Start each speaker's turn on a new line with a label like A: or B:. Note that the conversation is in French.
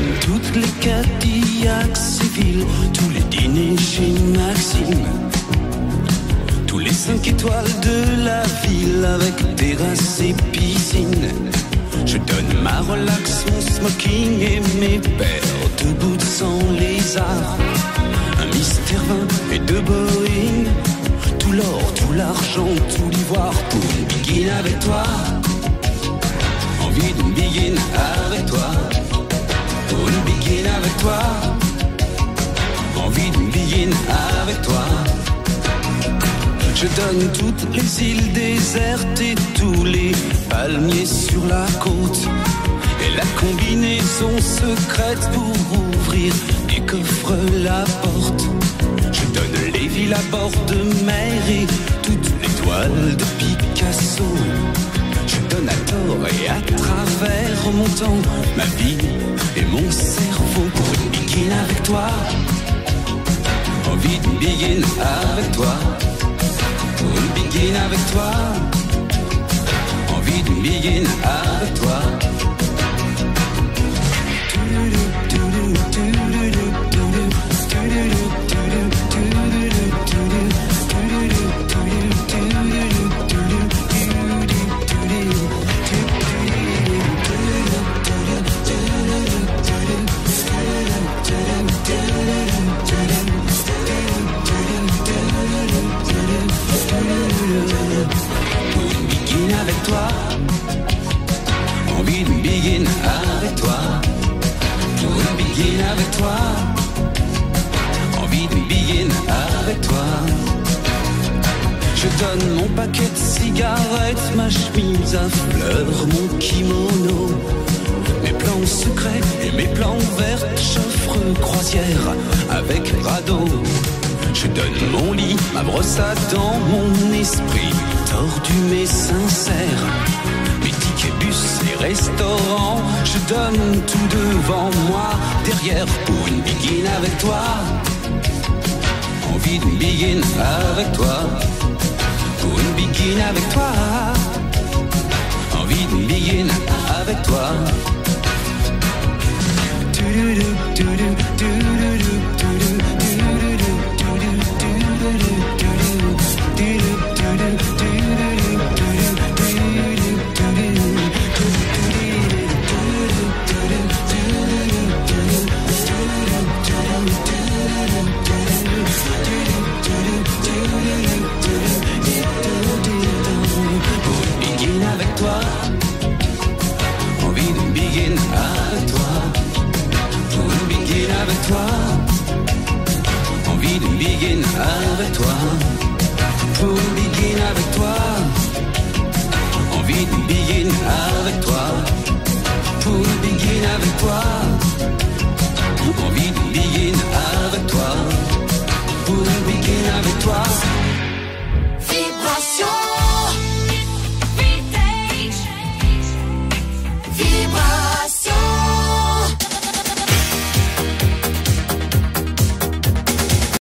A: donne toutes les Cadillacs civiles, tous les dîners chez Maxime, tous les 5 étoiles de la ville avec terrasse et piscine. Je donne ma relax, mon smoking et mes paires de boots sans lézard, un Mister 20 et 2 Boeing, tout l'or, tout l'argent, tout l'ivoire pour une biguine avec toi. Envie d'une biguine avec toi, pour une biguine avec toi. Envie d'une biguine avec toi. Je donne toutes les îles désertes et tous les palmiers sur la côte, et la combinaison secrète pour ouvrir des coffres la porte. Je donne les villes à bord de mer et toutes les toiles de Picasso. Je donne à tort et à travers mon temps, ma vie et mon cerveau pour une biguine avec toi. Envie d'une biguine avec toi, pour une biguine avec toi. Envie d'une biguine avec toi. Avec toi, envie d'une biguine avec toi, pour une biguine avec toi, envie d'une biguine avec toi. Je donne mon paquet de cigarettes, ma chemise à fleurs, mon kimono, mes plans secrets et mes plans verts, j'offre croisière avec radeau. Je donne mon lit, ma brosse à dents, mon esprit tordu mais sincère, mes tickets bus et restaurants. Je donne tout devant moi, derrière pour une biguine avec toi. Envie d'une biguine avec toi, pour une biguine avec toi. Envie d'une biguine avec toi. Envie d'une biguine avec toi, pour une biguine avec toi. Envie d'une biguine avec toi, pour une biguine avec toi. Envie d'une biguine avec toi, pour une biguine avec toi.